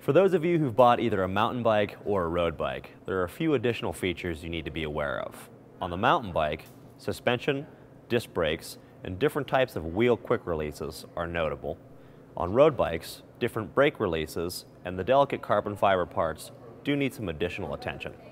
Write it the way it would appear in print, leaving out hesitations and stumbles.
For those of you who've bought either a mountain bike or a road bike, there are a few additional features you need to be aware of. On the mountain bike, suspension, disc brakes, and different types of wheel quick releases are notable. On road bikes, different brake releases and the delicate carbon fiber parts do need some additional attention.